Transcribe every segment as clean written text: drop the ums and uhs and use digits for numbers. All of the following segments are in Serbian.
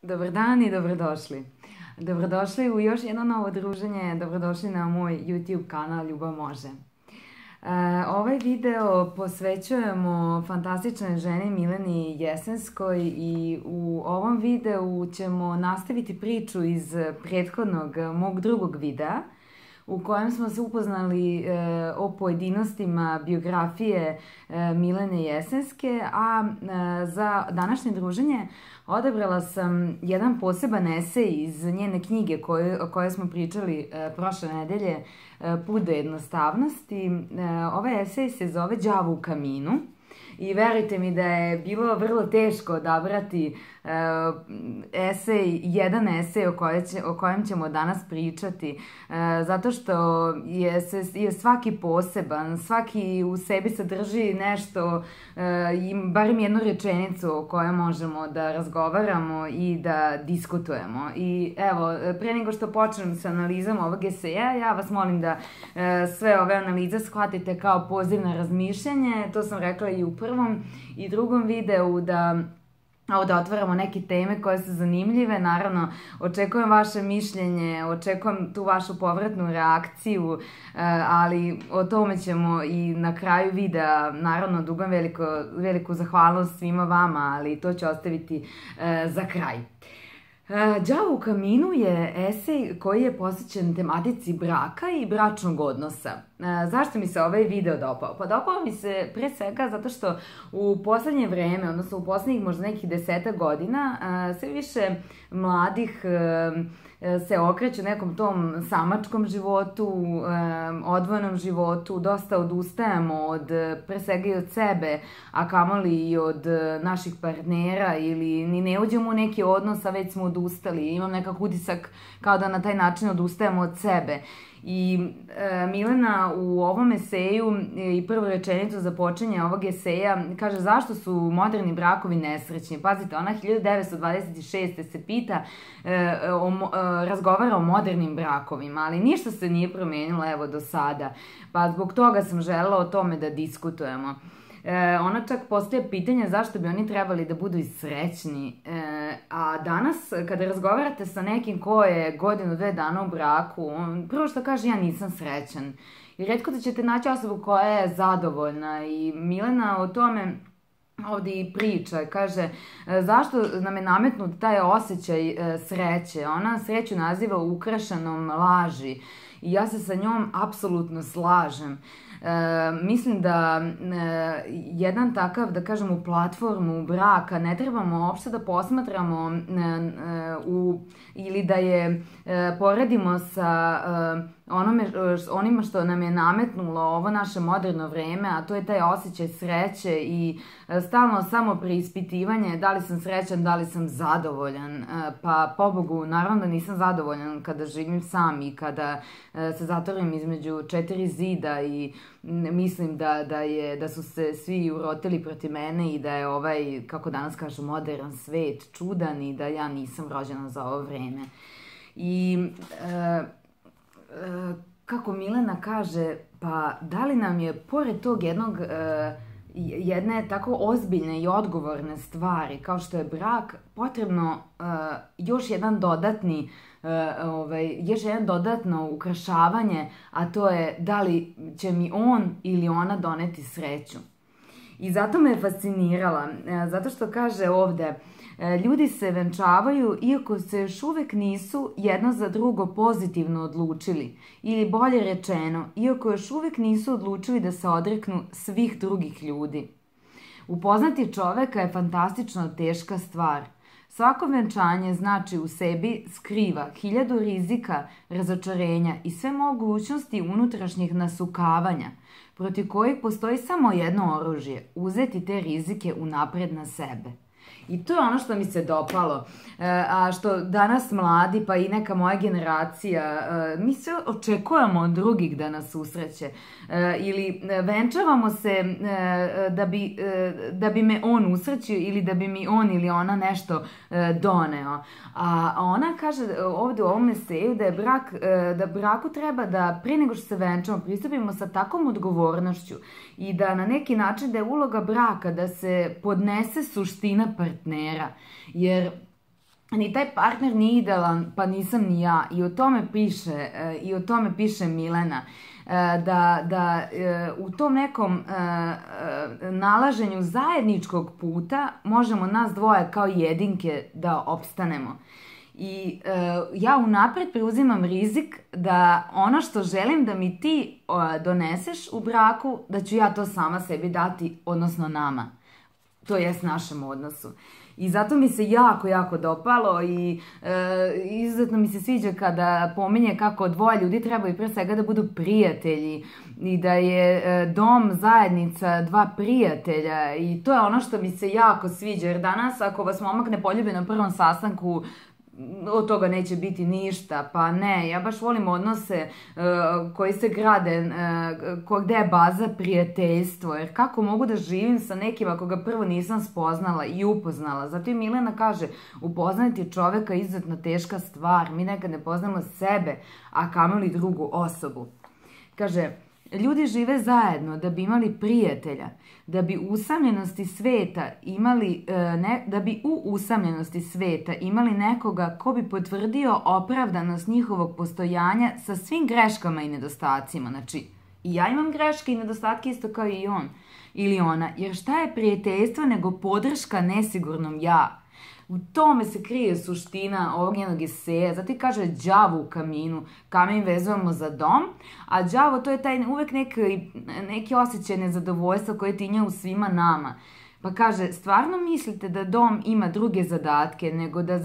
Dobar dan i dobrodošli. Dobrodošli u još jedno novo druženje, dobrodošli na moj YouTube kanal Ljubav može. Ovaj video posvećujemo fantastičnoj ženi Mileni Jesenskoj i u ovom videu ćemo nastaviti priču iz prethodnog mog drugog videa u kojem smo se upoznali o pojedinostima biografije Milene Jesenske, a za današnje druženje odabrala sam jedan poseban esej iz njene knjige o kojoj smo pričali prošle nedelje, Put do jednostavnosti. Ovaj esej se zove Đavo u kaminu. I verujte mi da je bilo vrlo teško odabrati jedan esej o kojem ćemo danas pričati, zato što je svaki poseban, svaki u sebi sadrži nešto, barem jednu rečenicu o kojoj možemo da razgovaramo i da diskutujemo. I evo, pre nego što počnem sa analizom ovog eseja, ja vas molim da sve ove analize shvatite kao poziv na razmišljanje. To sam rekla i u prvom i drugom videu, da ovde otvaramo neke teme koje su zanimljive. Naravno, očekujem vaše mišljenje, očekujem tu vašu povratnu reakciju, ali o tome ćemo i na kraju videa. Naravno, dugam veliku zahvalnost svima vama, ali to ću ostaviti za kraj. Đavo u kaminu je esej koji je posvećen tematici braka i bračnog odnosa. Zašto mi se ovaj video dopao? Pa dopao mi se pre svega zato što u poslednje vreme, odnosno u poslednjih možda nekih 10 godina, sve više mladih se okreće nekom tom samačkom životu, odvojenom životu, dosta odustajemo od, pre svega i od sebe, a kamoli i od naših partnera, ili ni ne uđemo u neki odnos, a već smo odustali. Imam nekak utisak kao da na taj način odustajemo od sebe. I Milena u ovom eseju i prvu rečenicu za počinje ovog eseja kaže zašto su moderni brakovi nesrećni. Pazite, ona 1926. se pita, razgovara o modernim brakovima, ali ništa se nije promenilo evo do sada. Pa zbog toga sam želela o tome da diskutujemo. Ona čak postaje pitanje zašto bi oni trebali da budu i srećni. A danas, kada razgovarate sa nekim ko je godinu, 2 dana u braku, prvo što kaže ja nisam srećan. I retko da ćete naći osobu koja je zadovoljna. I Milena o tome ovde i priča, kaže zašto nam je nametnut taj osjećaj sreće. Ona sreću naziva ukrašenom laži i ja se sa njom apsolutno slažem. Mislim da jedan takav, da kažemo, platformu braka ne trebamo uopšte da posmatramo ili da je poredimo sa onima što nam je nametnulo ovo naše moderno vreme, a to je taj osjećaj sreće i stalno samo preispitivanje da li sam srećan, da li sam zadovoljan. Pa pobogu, naravno da nisam zadovoljan kada živim sam i kada se zatvorim između 4 zida i mislim da su se svi urotili protiv mene i da je ovaj, kako danas kažu, modern svet čudan i da ja nisam rođena za ovo vreme. I kako Milena kaže, pa da li nam je pored tog jedne tako ozbiljne i odgovorne stvari kao što je brak potrebno još jedno dodatno ukrašavanje, a to je da li će mi on ili ona doneti sreću. I zato me je fascinirala, zato što kaže ovde, ljudi se venčavaju iako se još uvek nisu jedno za drugo pozitivno odlučili. Ili bolje rečeno, iako još uvek nisu odlučili da se odreknu svih drugih ljudi. Upoznati čoveka je fantastično teška stvar. Svako venčanje znači u sebi skriva 1000 rizika, razočarenja i sve mogućnosti unutrašnjih nasukavanja, protiv kojih postoji samo jedno oružje, uzeti te rizike unapred na sebe. I to je ono što mi se dopalo, a što danas mladi, pa i neka moja generacija, mi sve očekujemo od drugih da nas usreće. Ili venčavamo se da bi me on usrećio ili da bi mi on ili ona nešto doneo. A ona kaže ovde u ovom eseju da braku treba da pre nego što se venčamo pristupimo sa takvom odgovornošću i da na neki način da je uloga braka da se podnese suština partnera. Jer ni taj partner nije idealan, pa nisam ni ja. I o tome piše Milena. Da u tom nekom nalaženju zajedničkog puta možemo nas dvoje kao jedinke da opstanemo. I ja unapred preuzimam rizik da ono što želim da mi ti doneseš u braku, da ću ja to sama sebi dati, odnosno nama. To jest našem odnosu. I zato mi se jako, jako dopalo i izuzetno mi se sviđa kada pominje kako dvoje ljudi trebaju pre svega da budu prijatelji i da je dom zajednica dva prijatelja i to je ono što mi se jako sviđa, jer danas ako vas momak ne poljubi na prvom sastanku, od toga neće biti ništa, pa ne, ja baš volim odnose koji se grade, gde je baza prijateljstvo, jer kako mogu da živim sa nekim ako ga prvo nisam spoznala i upoznala. Zato i Milena kaže, upoznati čoveka je izuzetno teška stvar, mi nekad ne poznamo sebe, a kamoli drugu osobu. Kaže, ljudi žive zajedno da bi imali prijatelja, da bi u usamljenosti sveta imali nekoga ko bi potvrdio opravdanost njihovog postojanja sa svim greškama i nedostacima. Znači, i ja imam greške i nedostatke isto kao i on ili ona, jer šta je prijateljstvo nego podrška nesigurnom ja? U tome se krije suština ovog njenog eseja. Zato i kaže đavo u kaminu. Kamen vezujemo za dom, a đavo to je taj uvek neki osjećaj nezadovoljstva koje tinja u svima nama. Pa kaže, stvarno mislite da dom ima druge zadatke nego da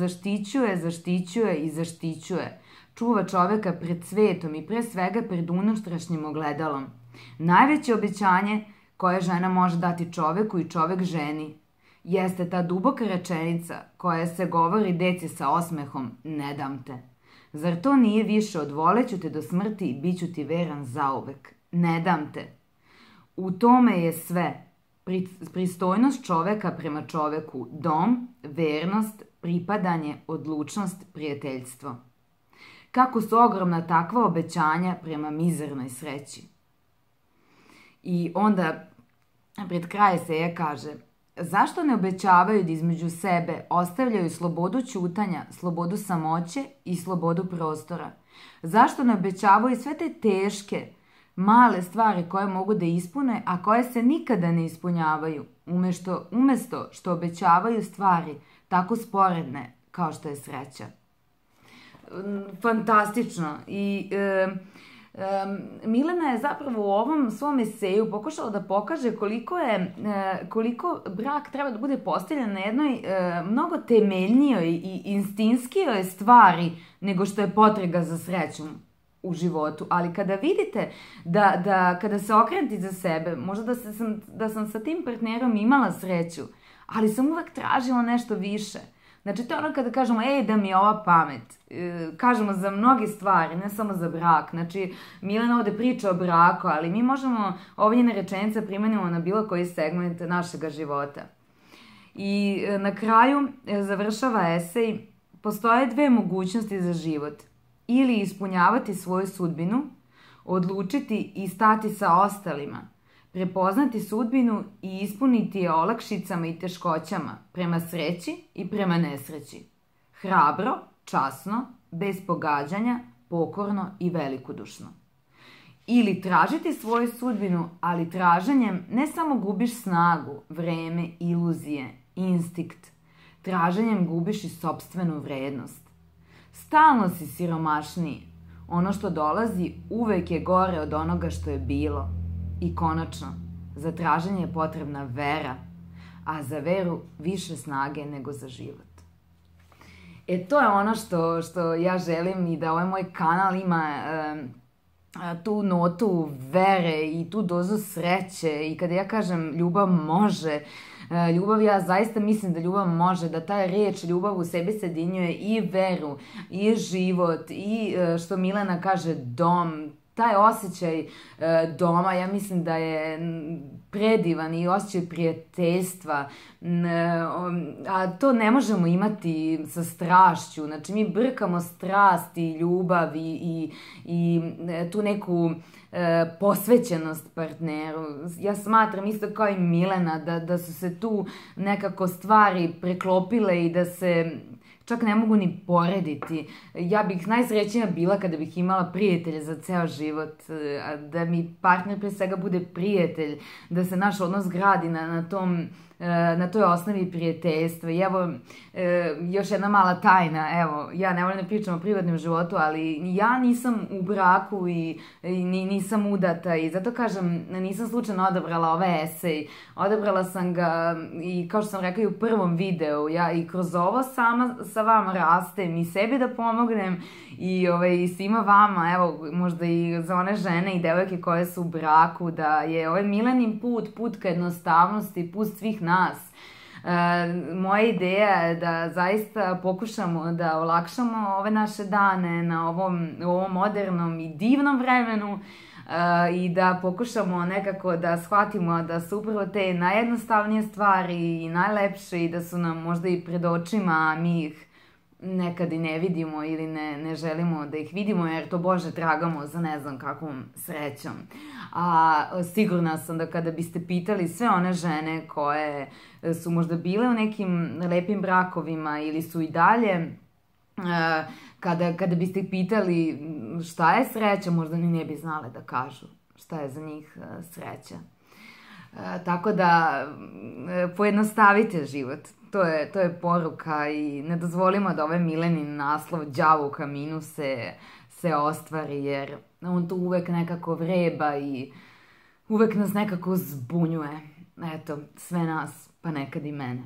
zaštićuje. Čuva čoveka pred svetom i pre svega pred unutrašnjim ogledalom. Najveće obećanje koje žena može dati čoveku i čovek ženi jeste ta duboka rečenica koja se govori deci sa osmehom, ne dam te. Zar to nije više od voleću te do smrti i bit ću ti veran zauvek? Ne dam te. U tome je sve. Pristojnost čoveka prema čoveku, dom, vernost, pripadanje, odlučnost, prijateljstvo. Kako su ogromna takva obećanja prema mizernoj sreći. I onda pred kraj eseja kaže, zašto ne obećavaju da između sebe ostavljaju slobodu ćutanja, slobodu samoće i slobodu prostora? Zašto ne obećavaju sve te teške, male stvari koje mogu da ispune, a koje se nikada ne ispunjavaju, umesto što obećavaju stvari tako sporedne kao što je sreća? Fantastično. I Milena je zapravo u ovom svom eseju pokušala da pokaže koliko brak treba da bude postavljen na jednoj mnogo temeljnijoj i instinskijoj stvari nego što je potraga za srećom u životu. Ali kada vidite kada se okrenete za sebe, možda da sam sa tim partnerom imala sreću, ali sam uvek tražila nešto više. Znači, to je ono kada kažemo, da mi je ova pamet. Kažemo za mnoge stvari, ne samo za brak. Znači, Milena ovde priča o braku, ali mi možemo ove njene rečenice primenimo na bilo koji segment našega života. I na kraju završava esej, postoje dve mogućnosti za život. Ili ispunjavati svoju sudbinu, odlučiti i stati sa ostalima, prepoznati sudbinu i ispuniti je olakšicama i teškoćama, prema sreći i prema nesreći. Hrabro, časno, bez pogađanja, pokorno i velikodušno. Ili tražiti svoju sudbinu, ali traženjem ne samo gubiš snagu, vreme, iluzije, instinkt. Traženjem gubiš i sopstvenu vrednost. Stalno si siromašniji. Ono što dolazi uvek je gore od onoga što je bilo. I konačno, za traženje je potrebna vera, a za veru više snage nego za život. To je ono što ja želim i da ovaj moj kanal ima tu notu vere i tu dozu sreće i kada ja kažem ljubav može, ljubav, ja zaista mislim da ljubav može, da ta reč ljubav u sebi sjedinjuje i veru, i život, i što Milena kaže dom, taj osjećaj doma, ja mislim da je predivan i osjećaj prijateljstva, a to ne možemo imati sa strašću. Znači, mi brkamo strast i ljubav i tu neku posvećenost partneru. Ja smatram isto kao i Milena da su se tu nekako stvari preklopile i da se čak ne mogu ni porediti. Ja bih najsrećnija bila kada bih imala prijatelje za ceo život, da mi partner pre svega bude prijatelj, da se naš odnos gradi na toj osnovi prijateljstva. I evo, još jedna mala tajna, evo, ja ne volim da pričam o privatnom životu, ali ja nisam u braku i nisam udata i zato kažem, nisam slučajno odabrala ovaj esej. Odabrala sam ga i kao što sam rekla i u prvom videu, ja i kroz ovo sama sa vama rastem i sebi da pomognem i svima vama, evo, možda i za one žene i devojke koje su u braku, da je ovaj Milenin put ka jednostavnosti, put svih nas. Moja ideja je da zaista pokušamo da olakšamo ove naše dane na ovom modernom i divnom vremenu i da pokušamo nekako da shvatimo da su upravo te najjednostavnije stvari i najlepše i da su nam možda i pred očima, a mi ih nekad i ne vidimo ili ne želimo da ih vidimo jer to Bože tragamo za ne znam kakvom srećom. A sigurna sam da kada biste pitali sve one žene koje su možda bile u nekim lepim brakovima ili su i dalje, kada biste ih pitali šta je sreća, možda ni ne bi znale da kažu šta je za njih sreća. Tako da pojednostavite život. To je poruka i ne dozvolimo da ovaj Milenin naslov đavo u kaminu se ostvari, jer on tu uvek nekako vreba i uvek nas nekako zbunjuje. Eto, sve nas, pa nekad i mene.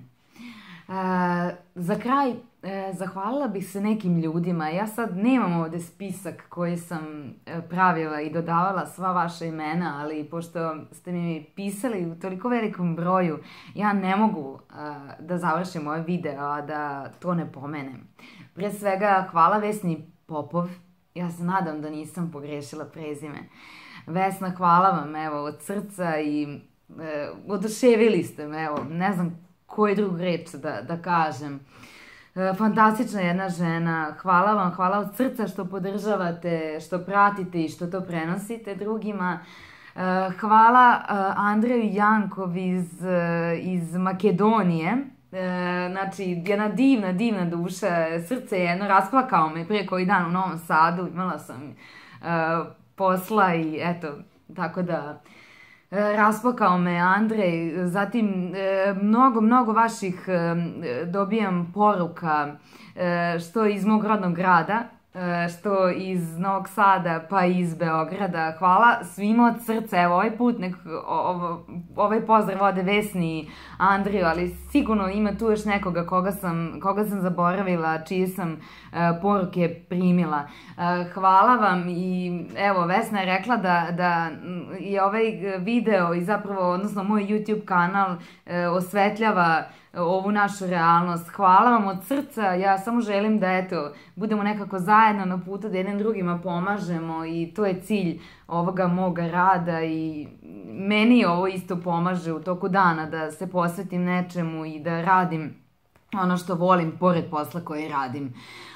Za kraj, zahvalila bih se nekim ljudima. Ja sad nemam ovde spisak koji sam pravila i dodavala sva vaša imena, ali pošto ste mi pisali u toliko velikom broju, ja ne mogu da završim ovaj video, a da to ne pomenem. Prije svega, hvala Vesni Popov. Ja se nadam da nisam pogrešila prezime. Vesna, hvala vam, evo, od srca i oduševili ste me, evo, ne znam koju drugu reč da kažem. Fantastična jedna žena, hvala vam, hvala od srca što podržavate, što pratite i što to prenosite drugima. Hvala Andreju Jankov iz Makedonije, znači jedna divna duša, srce je jedno rasplakao me prije koji dan u Novom Sadu, imala sam posla i eto, tako da rasplakao me Andrej, zatim mnogo vaših dobijam poruka, što iz mog rodnog grada, što iz Novog Sada pa i iz Beograda. Hvala svima od srca, evo ovaj put ovaj pozdrav ode Vesni i Andriju, ali sigurno ima tu još nekoga koga sam zaboravila, čije sam poruke primila. Hvala vam i evo Vesna je rekla da je ovaj video i zapravo, odnosno moj YouTube kanal osvetljava ovu našu realnost. Hvala vam od srca, ja samo želim da eto, budemo nekako zajedno na putu, da jednim drugima pomažemo i to je cilj ovoga moga rada i meni ovo isto pomaže u toku dana da se posvetim nečemu i da radim ono što volim pored posla koji radim.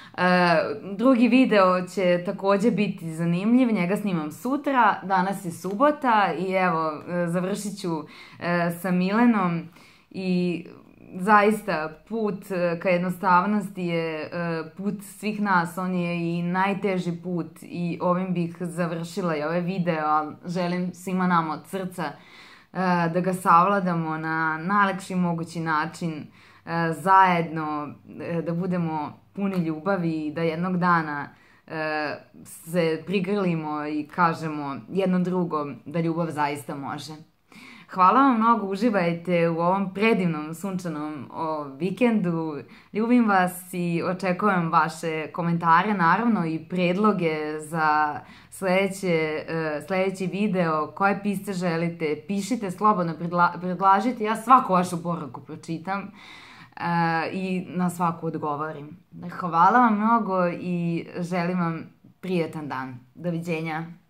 Drugi video će takođe biti zanimljiv, njega snimam sutra, danas je subota i evo, završit ću sa Milenom i zaista put ka jednostavnosti je put svih nas, on je i najteži put i ovim bih završila i ovaj video, ali želim svima nama od srca da ga savladamo na najlakši mogući način, zajedno da budemo puni ljubavi i da jednog dana se prigrlimo i kažemo jedno drugom da ljubav zaista može. Hvala vam mnogo, uživajte u ovom predivnom sunčanom vikendu. Ljubim vas i očekujem vaše komentare, naravno i predloge za sledeći video, koje pisce želite. Pišite slobodno, predlažite, ja svaku vašu poruku pročitam i na svaku odgovorim. Hvala vam mnogo i želim vam prijatan dan. Doviđenja.